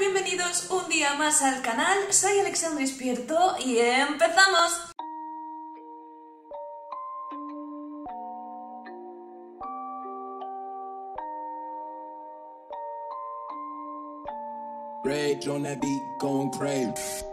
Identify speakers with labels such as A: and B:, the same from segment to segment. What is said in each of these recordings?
A: bienvenidos un día más al canal, soy Alexandra Espierto y ¡empezamos!
B: Rage on that beat, going crazy.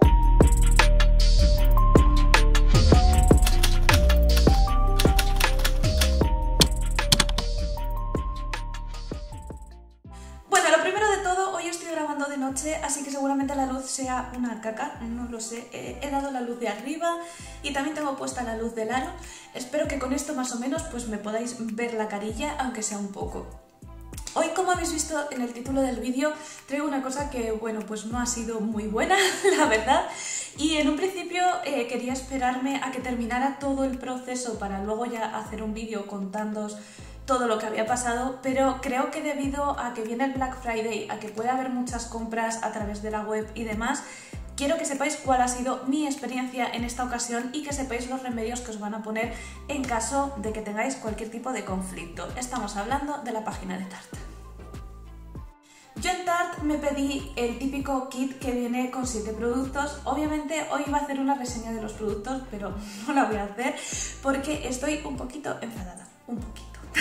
A: Bueno, lo primero de todo, hoy estoy grabando de noche, así que seguramente la luz sea una caca, no lo sé. He dado la luz de arriba y también tengo puesta la luz del aro. Espero que con esto más o menos pues me podáis ver la carilla, aunque sea un poco. Hoy, como habéis visto en el título del vídeo, traigo una cosa que, bueno, pues no ha sido muy buena, la verdad. Y en un principio quería esperarme a que terminara todo el proceso para luego ya hacer un vídeo contándoos todo lo que había pasado, pero creo que debido a que viene el Black Friday, a que puede haber muchas compras a través de la web y demás, quiero que sepáis cuál ha sido mi experiencia en esta ocasión y que sepáis los remedios que os van a poner en caso de que tengáis cualquier tipo de conflicto. Estamos hablando de la página de Tarte. Yo en Tarte me pedí el típico kit que viene con 7 productos. Obviamente hoy iba a hacer una reseña de los productos, pero no la voy a hacer porque estoy un poquito enfadada, un poquito.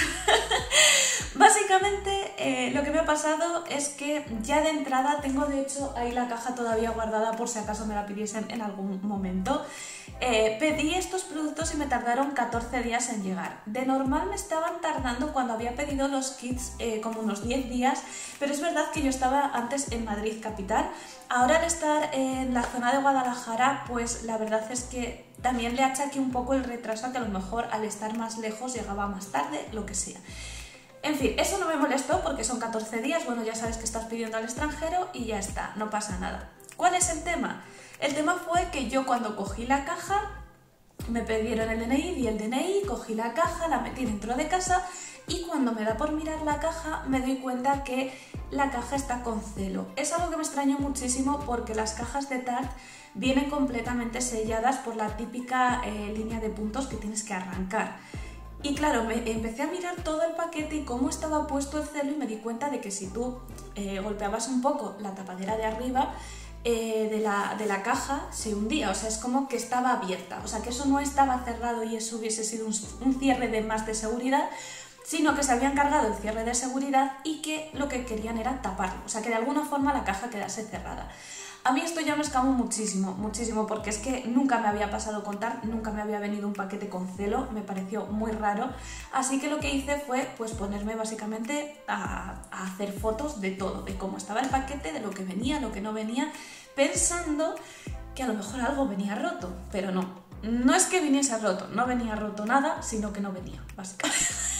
A: Básicamente lo que me ha pasado es que ya de entrada tengo de hecho ahí la caja todavía guardada por si acaso me la pidiesen en algún momento. Pedí estos productos y me tardaron 14 días en llegar. De normal me estaban tardando cuando había pedido los kits como unos 10 días, pero es verdad que yo estaba antes en Madrid capital. Ahora al estar en la zona de Guadalajara, pues la verdad es que también le achaqué un poco el retraso a que a lo mejor al estar más lejos llegaba más tarde, lo que sea. En fin, eso no me molestó porque son 14 días, bueno, ya sabes que estás pidiendo al extranjero y ya está, no pasa nada. ¿Cuál es el tema? El tema fue que yo cuando cogí la caja, me pidieron el DNI, di el DNI, cogí la caja, la metí dentro de casa y cuando me da por mirar la caja me doy cuenta que la caja está con celo. Es algo que me extrañó muchísimo porque las cajas de Tarte vienen completamente selladas por la típica línea de puntos que tienes que arrancar. Y claro, me empecé a mirar todo el paquete y cómo estaba puesto el celo y me di cuenta de que si tú golpeabas un poco la tapadera de arriba de la caja se hundía, o sea, es como que estaba abierta, o sea, que eso no estaba cerrado y eso hubiese sido un cierre de más de seguridad, sino que se habían cargado el cierre de seguridad y que lo que querían era taparlo, o sea, que de alguna forma la caja quedase cerrada. A mí esto ya me escamó muchísimo, muchísimo, porque es que nunca me había pasado con Tarte, nunca me había venido un paquete con celo, me pareció muy raro, así que lo que hice fue pues ponerme básicamente a hacer fotos de todo, de cómo estaba el paquete, de lo que venía, lo que no venía, pensando que a lo mejor algo venía roto, pero no, no es que viniese roto, no venía roto nada, sino que no venía, básicamente.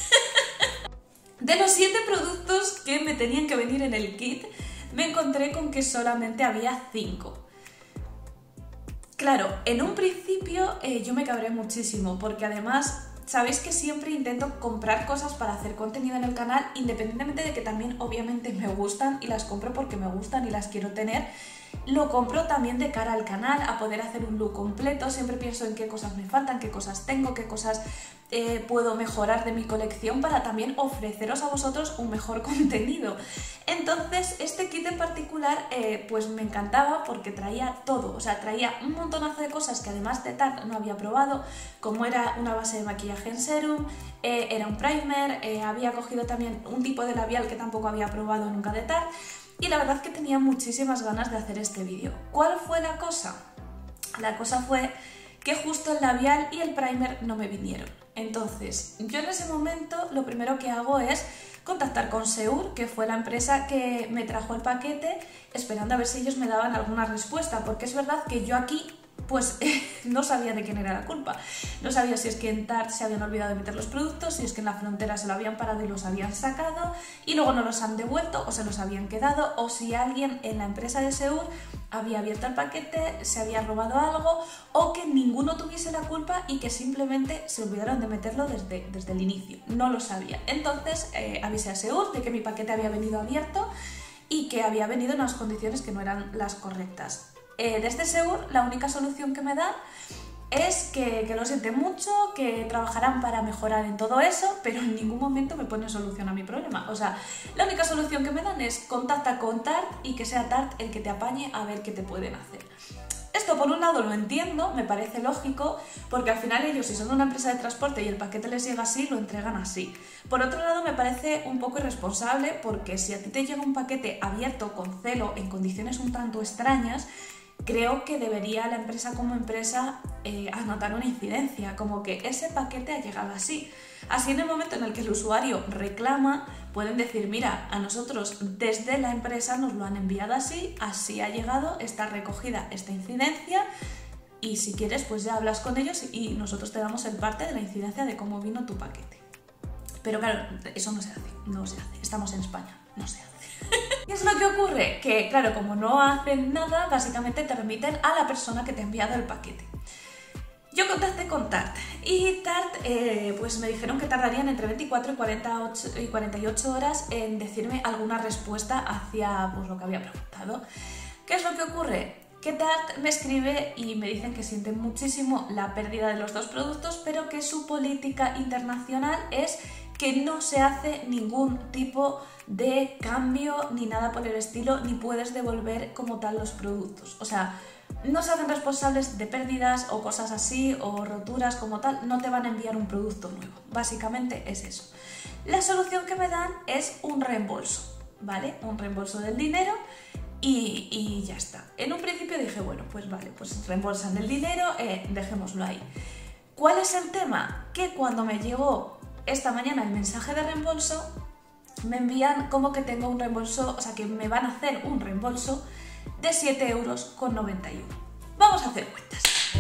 A: De los 7 productos que me tenían que venir en el kit, me encontré con que solamente había 5. Claro, en un principio yo me cabré muchísimo porque además sabéis que siempre intento comprar cosas para hacer contenido en el canal, independientemente de que también obviamente me gustan y las compro porque me gustan y las quiero tener. Lo compro también de cara al canal, a poder hacer un look completo. Siempre pienso en qué cosas me faltan, qué cosas tengo, qué cosas puedo mejorar de mi colección para también ofreceros a vosotros un mejor contenido. Entonces este kit en particular pues me encantaba porque traía todo, o sea, traía un montonazo de cosas que además de Tarte no había probado, como era una base de maquillaje en serum, era un primer, había cogido también un tipo de labial que tampoco había probado nunca de Tarte. Y la verdad que tenía muchísimas ganas de hacer este vídeo. ¿Cuál fue la cosa? La cosa fue que justo el labial y el primer no me vinieron. Entonces, yo en ese momento lo primero que hago es contactar con Seur, que fue la empresa que me trajo el paquete, esperando a ver si ellos me daban alguna respuesta, porque es verdad que yo aquí pues no sabía de quién era la culpa. No sabía si es que en Tarte se habían olvidado de meter los productos, si es que en la frontera se lo habían parado y los habían sacado y luego no los han devuelto o se los habían quedado, o si alguien en la empresa de Seur había abierto el paquete, se había robado algo, o que ninguno tuviese la culpa y que simplemente se olvidaron de meterlo desde el inicio. No lo sabía. Entonces avisé a Seur de que mi paquete había venido abierto y que había venido en unas condiciones que no eran las correctas. Desde Seur la única solución que me dan es que lo sienten mucho, que trabajarán para mejorar en todo eso, pero en ningún momento me ponen solución a mi problema. O sea, la única solución que me dan es contacta con Tart y que sea Tart el que te apañe a ver qué te pueden hacer. Esto por un lado lo entiendo, me parece lógico, porque al final ellos, si son una empresa de transporte y el paquete les llega así, lo entregan así. Por otro lado me parece un poco irresponsable, porque si a ti te llega un paquete abierto con celo en condiciones un tanto extrañas, creo que debería la empresa como empresa anotar una incidencia, como que ese paquete ha llegado así. Así en el momento en el que el usuario reclama, pueden decir, mira, a nosotros desde la empresa nos lo han enviado así, así ha llegado, está recogida esta incidencia y si quieres pues ya hablas con ellos y nosotros te damos el parte de la incidencia de cómo vino tu paquete. Pero claro, eso no se hace, estamos en España, no se hace. ¿Qué es lo que ocurre? Que claro, como no hacen nada, básicamente te remiten a la persona que te ha enviado el paquete. Yo contacté con Tart y Tart pues me dijeron que tardarían entre 24 y 48 horas en decirme alguna respuesta hacia pues, lo que había preguntado. ¿Qué es lo que ocurre? Que Tart me escribe y me dicen que sienten muchísimo la pérdida de los dos productos, pero que su política internacional es que no se hace ningún tipo de cambio ni nada por el estilo, ni puedes devolver como tal los productos. O sea, no se hacen responsables de pérdidas o cosas así o roturas como tal, no te van a enviar un producto nuevo. Básicamente es eso. La solución que me dan es un reembolso, ¿vale? Un reembolso del dinero y ya está. En un principio dije, bueno, pues vale, pues reembolsan el dinero, dejémoslo ahí. ¿Cuál es el tema? Que cuando me llegó esta mañana el mensaje de reembolso, me envían como que tengo un reembolso, o sea que me van a hacer un reembolso de 7,91 €. Vamos a hacer cuentas.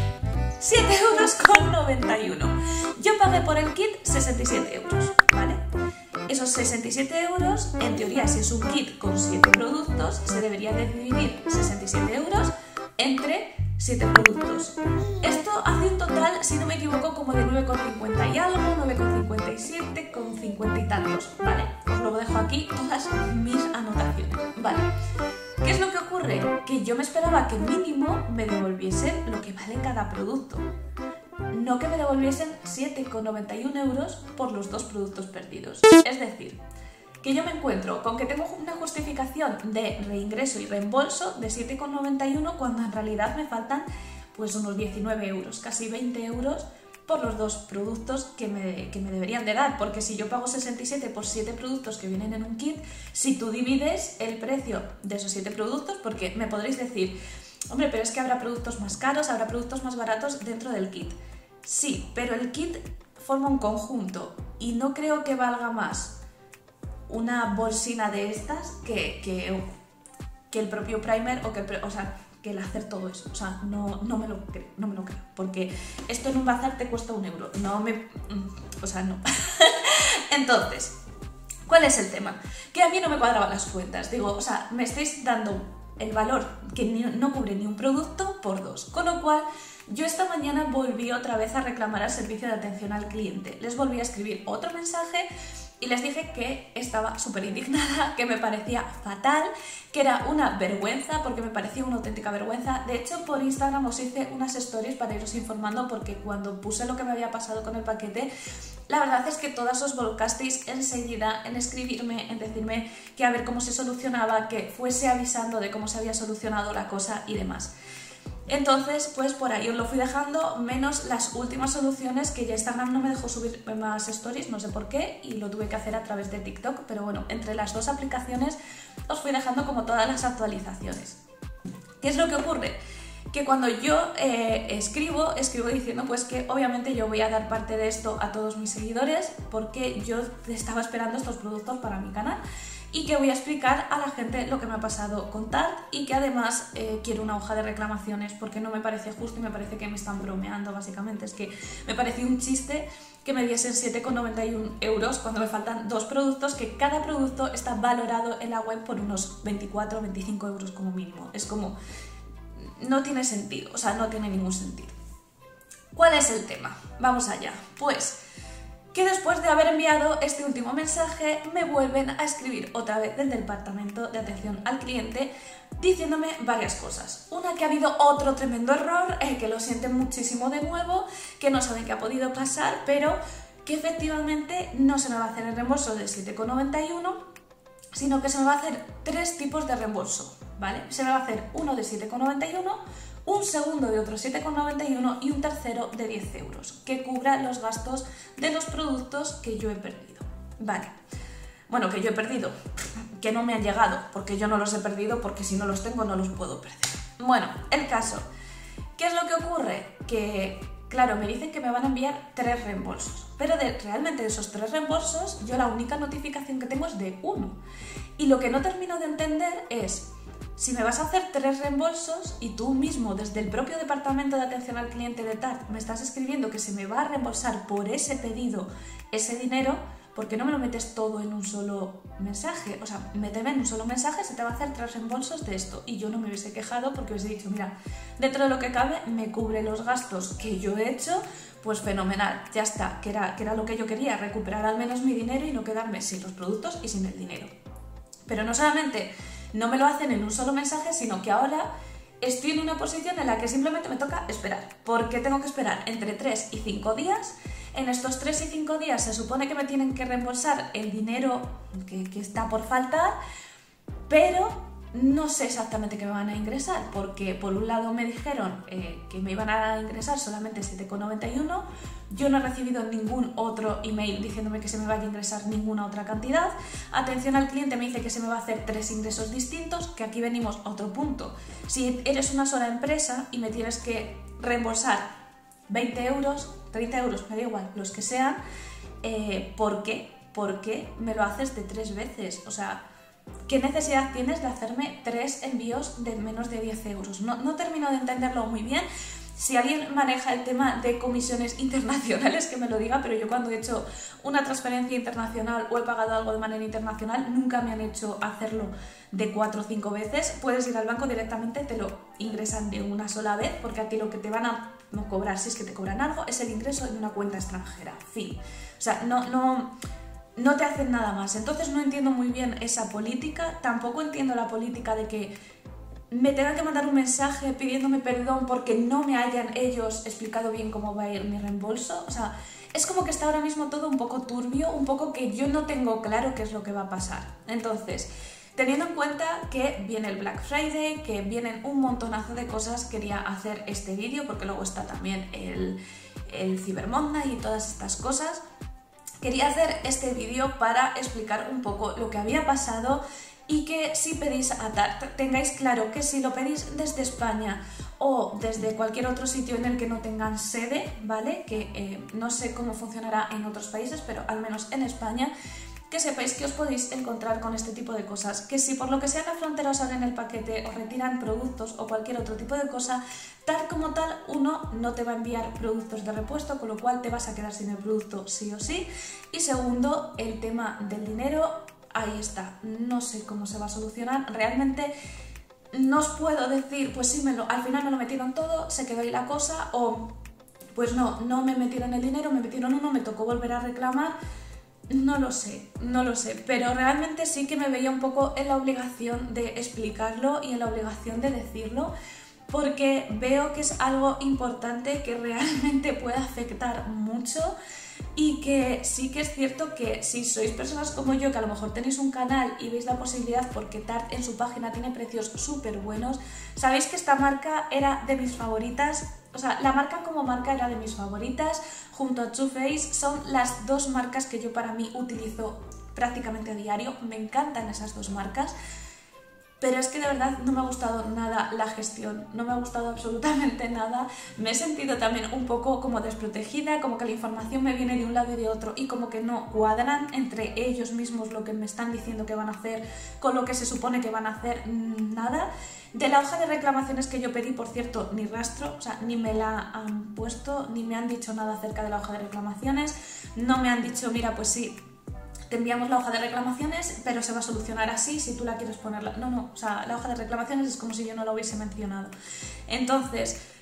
A: 7,91 €. Yo pagué por el kit 67 €, ¿vale? Esos 67 €, en teoría, si es un kit con 7 productos, se debería de dividir 67 € entre 7 productos. Esto hace un total, si no me equivoco, como de 9,50 y algo, 9,57, con 50 y tantos, ¿vale? Os lo dejo aquí, todas mis anotaciones, ¿vale? ¿Qué es lo que ocurre? Que yo me esperaba que mínimo me devolviesen lo que vale cada producto. No que me devolviesen 7,91 € por los dos productos perdidos. Es decir, que yo me encuentro con que tengo una justificación de reingreso y reembolso de 7,91 € cuando en realidad me faltan pues unos 19 €, casi 20 € por los dos productos que me deberían de dar, porque si yo pago 67 por 7 productos que vienen en un kit, si tú divides el precio de esos 7 productos, porque me podréis decir, hombre, pero es que habrá productos más caros, habrá productos más baratos dentro del kit. Sí, pero el kit forma un conjunto y no creo que valga más una bolsina de estas que el propio primer o que el hacer todo eso. O sea, no me lo creo, porque esto en un bazar te cuesta 1 €. No. Entonces, ¿cuál es el tema? Que a mí no me cuadraban las cuentas. Digo, o sea, me estáis dando el valor que no cubre ni un producto por 2. Con lo cual, yo esta mañana volví otra vez a reclamar al servicio de atención al cliente. Les volví a escribir otro mensaje y les dije que estaba súper indignada, que me parecía fatal, que era una vergüenza, porque me parecía una auténtica vergüenza. De hecho, por Instagram os hice unas stories para iros informando, porque cuando puse lo que me había pasado con el paquete, la verdad es que todas os volcasteis enseguida en escribirme, en decirme que a ver cómo se solucionaba, que fuese avisando de cómo se había solucionado la cosa y demás. Entonces, pues por ahí os lo fui dejando, menos las últimas soluciones, que ya Instagram no me dejó subir más stories, no sé por qué, y lo tuve que hacer a través de TikTok, pero bueno, entre las dos aplicaciones os fui dejando como todas las actualizaciones. ¿Qué es lo que ocurre? Que cuando yo escribo diciendo pues que obviamente yo voy a dar parte de esto a todos mis seguidores, porque yo estaba esperando estos productos para mi canal, y que voy a explicar a la gente lo que me ha pasado con Tart, y que además quiero una hoja de reclamaciones, porque no me parece justo y me parece que me están bromeando básicamente. Es que me pareció un chiste que me diesen 7,91 € cuando me faltan dos productos, que cada producto está valorado en la web por unos 24 o 25 € como mínimo. Es como, no tiene sentido, o sea, no tiene ningún sentido. ¿Cuál es el tema? Vamos allá. Pues que después de haber enviado este último mensaje me vuelven a escribir otra vez del departamento de atención al cliente diciéndome varias cosas. Una, que ha habido otro tremendo error, que lo sienten muchísimo de nuevo, que no saben qué ha podido pasar, pero que efectivamente no se me va a hacer el reembolso de 7,91, sino que se me va a hacer 3 tipos de reembolso, ¿vale? Se me va a hacer uno de 7,91, un segundo de otro 7,91 y un tercero de 10 euros, que cubra los gastos de los productos que yo he perdido, ¿vale? Bueno, que yo he perdido, que no me han llegado, porque yo no los he perdido, porque si no los tengo no los puedo perder. Bueno, el caso, ¿qué es lo que ocurre? Que, claro, me dicen que me van a enviar 3 reembolsos, pero realmente de esos 3 reembolsos yo la única notificación que tengo es de 1. Y lo que no termino de entender es, si me vas a hacer 3 reembolsos y tú mismo desde el propio departamento de atención al cliente de TART me estás escribiendo que se me va a reembolsar por ese pedido ese dinero, ¿por qué no me lo metes todo en un solo mensaje? O sea, méteme en un solo mensaje, se te va a hacer 3 reembolsos de esto. Y yo no me hubiese quejado porque hubiese dicho, mira, dentro de lo que cabe me cubre los gastos que yo he hecho, pues fenomenal, ya está, que era lo que yo quería, recuperar al menos mi dinero y no quedarme sin los productos y sin el dinero. Pero no solamente no me lo hacen en un solo mensaje, sino que ahora estoy en una posición en la que simplemente me toca esperar, porque tengo que esperar entre 3 y 5 días. En estos 3 y 5 días se supone que me tienen que reembolsar el dinero que está por faltar, pero no sé exactamente qué me van a ingresar, porque por un lado me dijeron que me iban a ingresar solamente 7,91, yo no he recibido ningún otro email diciéndome que se me vaya a ingresar ninguna otra cantidad. Atención al cliente me dice que se me va a hacer 3 ingresos distintos, que aquí venimos a otro punto. Si eres una sola empresa y me tienes que reembolsar 20 euros, 30 euros, me da igual, los que sean, ¿por qué? ¿Por qué me lo haces de 3 veces? O sea, ¿qué necesidad tienes de hacerme 3 envíos de menos de 10 euros? No termino de entenderlo muy bien. Si alguien maneja el tema de comisiones internacionales, que me lo diga, pero yo cuando he hecho una transferencia internacional o he pagado algo de manera internacional, nunca me han hecho hacerlo de 4 o 5 veces. Puedes ir al banco directamente, te lo ingresan de una sola vez, porque a ti lo que te van a cobrar, si es que te cobran algo, es el ingreso en una cuenta extranjera. Fin. O sea, no te hacen nada más. Entonces no entiendo muy bien esa política. Tampoco entiendo la política de que me tengan que mandar un mensaje pidiéndome perdón porque no me hayan ellos explicado bien cómo va a ir mi reembolso. O sea, es como que está ahora mismo todo un poco turbio, un poco que yo no tengo claro qué es lo que va a pasar. Entonces, teniendo en cuenta que viene el Black Friday, que vienen un montonazo de cosas, quería hacer este vídeo porque luego está también el Cyber Monday y todas estas cosas. Quería hacer este vídeo para explicar un poco lo que había pasado y que si pedís a TART tengáis claro que si lo pedís desde España o desde cualquier otro sitio en el que no tengan sede, ¿vale? Que no sé cómo funcionará en otros países, pero al menos en España, que sepáis que os podéis encontrar con este tipo de cosas, que si por lo que sea en la frontera os abren el paquete, os retiran productos o cualquier otro tipo de cosa, tal como tal, uno, no te va a enviar productos de repuesto, con lo cual te vas a quedar sin el producto sí o sí, y segundo, el tema del dinero, ahí está, no sé cómo se va a solucionar, realmente no os puedo decir, pues sí, al final me lo metieron todo, se quedó ahí la cosa, o pues no me metieron el dinero, me metieron uno, me tocó volver a reclamar. No lo sé, pero realmente sí que me veía un poco en la obligación de explicarlo y en la obligación de decirlo, porque veo que es algo importante que realmente puede afectar mucho y que sí que es cierto que si sois personas como yo, que a lo mejor tenéis un canal y veis la posibilidad, porque TART en su página tiene precios súper buenos, sabéis que esta marca era de mis favoritas. O sea, la marca como marca era de mis favoritas, junto a Too Faced, son las 2 marcas que yo para mí utilizo prácticamente a diario, me encantan esas 2 marcas, pero es que de verdad no me ha gustado nada la gestión, no me ha gustado absolutamente nada, me he sentido también un poco como desprotegida, como que la información me viene de un lado y de otro y como que no cuadran entre ellos mismos lo que me están diciendo que van a hacer con lo que se supone que van a hacer, nada. De la hoja de reclamaciones que yo pedí, por cierto, ni rastro, o sea, ni me la han puesto, ni me han dicho nada acerca de la hoja de reclamaciones, no me han dicho, mira, pues sí, te enviamos la hoja de reclamaciones, pero se va a solucionar así si tú la quieres ponerla. No, o sea, la hoja de reclamaciones es como si yo no la hubiese mencionado. Entonces,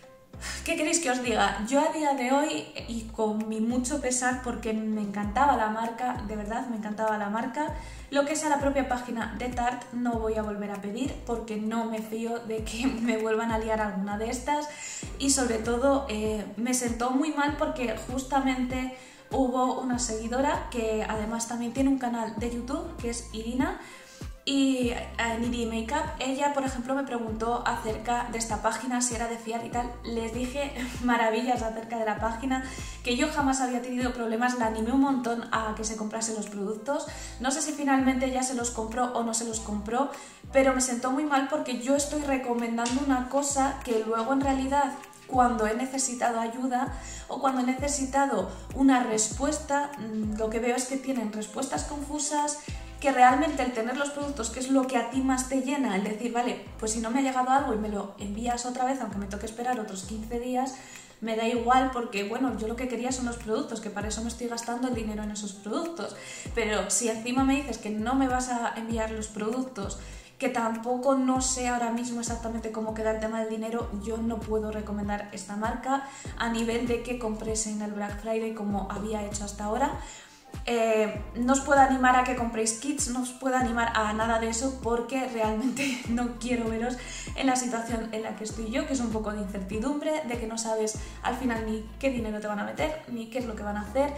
A: ¿qué queréis que os diga? Yo a día de hoy, y con mi mucho pesar, porque me encantaba la marca, de verdad me encantaba la marca, lo que es a la propia página de Tarte no voy a volver a pedir porque no me fío de que me vuelvan a liar alguna de estas, y sobre todo me sentó muy mal porque justamente hubo una seguidora que además también tiene un canal de YouTube, que es Irina, y en Iri Makeup, ella por ejemplo me preguntó acerca de esta página, si era de fiar y tal. Les dije maravillas acerca de la página, que yo jamás había tenido problemas, la animé un montón a que se comprase los productos. No sé si finalmente ya se los compró o no se los compró, pero me sentó muy mal porque yo estoy recomendando una cosa que luego en realidad, cuando he necesitado ayuda o cuando he necesitado una respuesta, lo que veo es que tienen respuestas confusas, que realmente el tener los productos, que es lo que a ti más te llena, el decir, vale, pues si no me ha llegado algo y me lo envías otra vez, aunque me toque esperar otros 15 días, me da igual porque, bueno, yo lo que quería son los productos, que para eso me estoy gastando el dinero en esos productos. Pero si encima me dices que no me vas a enviar los productos, que tampoco no sé ahora mismo exactamente cómo queda el tema del dinero, yo no puedo recomendar esta marca a nivel de que compréis en el Black Friday como había hecho hasta ahora. No os puedo animar a que compréis kits, no os puedo animar a nada de eso porque realmente no quiero veros en la situación en la que estoy yo, que es un poco de incertidumbre, de que no sabes al final ni qué dinero te van a meter, ni qué es lo que van a hacer.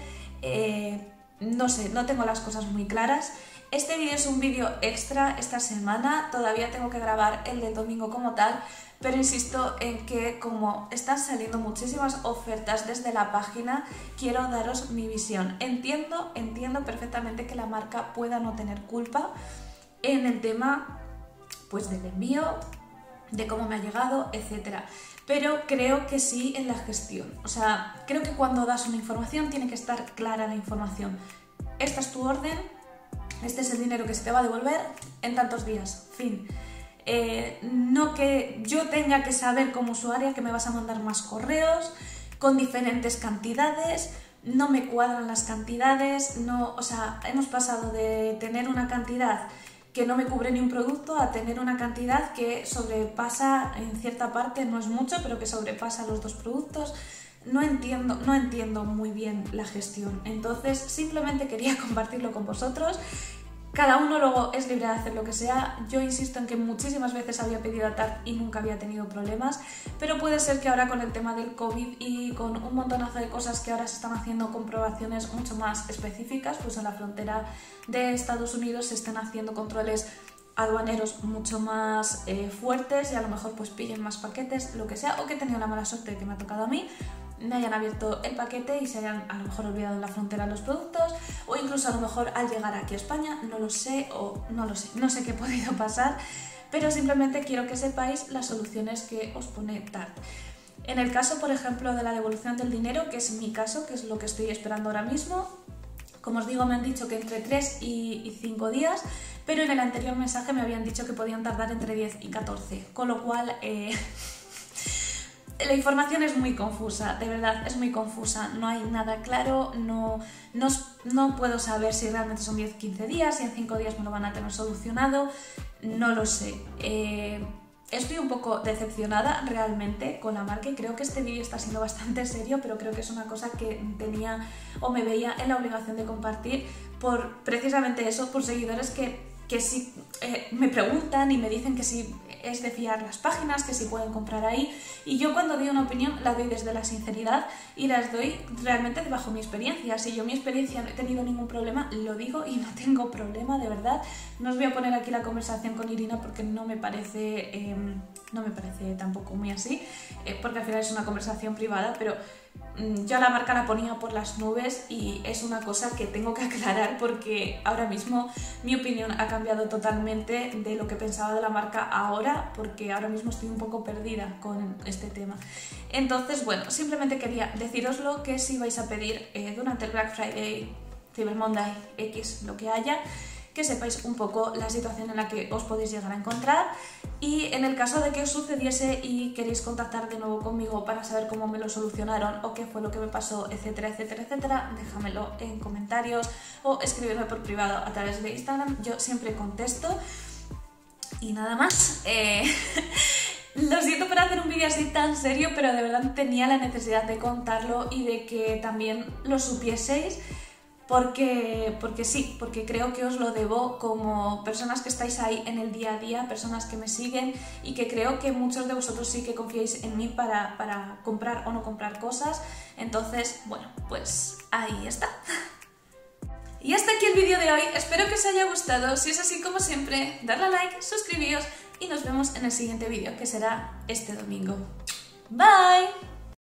A: No sé, no tengo las cosas muy claras. Este vídeo es un vídeo extra esta semana, todavía tengo que grabar el del domingo como tal, pero insisto en que como están saliendo muchísimas ofertas desde la página, quiero daros mi visión. Entiendo perfectamente que la marca pueda no tener culpa en el tema pues del envío, de cómo me ha llegado, etcétera. Pero creo que sí en la gestión. O sea, creo que cuando das una información tiene que estar clara la información. Esta es tu orden, este es el dinero que se te va a devolver en tantos días, fin. No que yo tenga que saber como usuaria que me vas a mandar más correos con diferentes cantidades, no me cuadran las cantidades, no, o sea, hemos pasado de tener una cantidad que no me cubre ni un producto a tener una cantidad que sobrepasa en cierta parte, no es mucho, pero que sobrepasa los 2 productos. No entiendo muy bien la gestión, entonces simplemente quería compartirlo con vosotros. Cada uno luego es libre de hacer lo que sea. Yo insisto en que muchísimas veces había pedido a Tarte y nunca había tenido problemas, pero puede ser que ahora con el tema del COVID y con un montonazo de cosas que ahora se están haciendo comprobaciones mucho más específicas, pues en la frontera de Estados Unidos se están haciendo controles aduaneros mucho más fuertes y a lo mejor pues pillen más paquetes, lo que sea, o que he tenido la mala suerte de que me ha tocado a mí, me hayan abierto el paquete y se hayan a lo mejor olvidado en la frontera los productos, o incluso a lo mejor al llegar aquí a España, no lo sé, o no sé qué ha podido pasar, pero simplemente quiero que sepáis las soluciones que os pone Tarte. En el caso, por ejemplo, de la devolución del dinero, que es mi caso, que es lo que estoy esperando ahora mismo, como os digo, me han dicho que entre 3 y 5 días, pero en el anterior mensaje me habían dicho que podían tardar entre 10 y 14, con lo cual la información es muy confusa, de verdad, es muy confusa, no hay nada claro, no puedo saber si realmente son 10-15 días, si en 5 días me lo van a tener solucionado, no lo sé. Estoy un poco decepcionada realmente con la marca y creo que este vídeo está siendo bastante serio, pero creo que es una cosa que tenía o me veía en la obligación de compartir por precisamente eso, por seguidores que sí me preguntan y me dicen que sí es de fiar las páginas, que sí pueden comprar ahí, y yo cuando doy una opinión la doy desde la sinceridad y las doy realmente bajo mi experiencia. Si yo mi experiencia no he tenido ningún problema, lo digo y no tengo problema, de verdad. No os voy a poner aquí la conversación con Irina porque no me parece tampoco muy así, porque al final es una conversación privada, pero yo a la marca la ponía por las nubes y es una cosa que tengo que aclarar porque ahora mismo mi opinión ha cambiado totalmente de lo que pensaba de la marca ahora, porque ahora mismo estoy un poco perdida con este tema. Entonces, bueno, simplemente quería deciroslo, que si vais a pedir durante el Black Friday, Cyber Monday, X, lo que haya, que sepáis un poco la situación en la que os podéis llegar a encontrar, y en el caso de que os sucediese y queréis contactar de nuevo conmigo para saber cómo me lo solucionaron o qué fue lo que me pasó, etcétera, etcétera, etcétera, déjamelo en comentarios o escribirme por privado a través de Instagram, yo siempre contesto. Y nada más, lo siento por hacer un vídeo así tan serio, pero de verdad tenía la necesidad de contarlo y de que también lo supieseis. Porque sí, porque creo que os lo debo como personas que estáis ahí en el día a día, personas que me siguen y que creo que muchos de vosotros sí que confiáis en mí para comprar o no comprar cosas. Entonces, bueno, pues ahí está. Y hasta aquí el vídeo de hoy, espero que os haya gustado. Si es así, como siempre, darle a like, suscribíos y nos vemos en el siguiente vídeo, que será este domingo. Bye.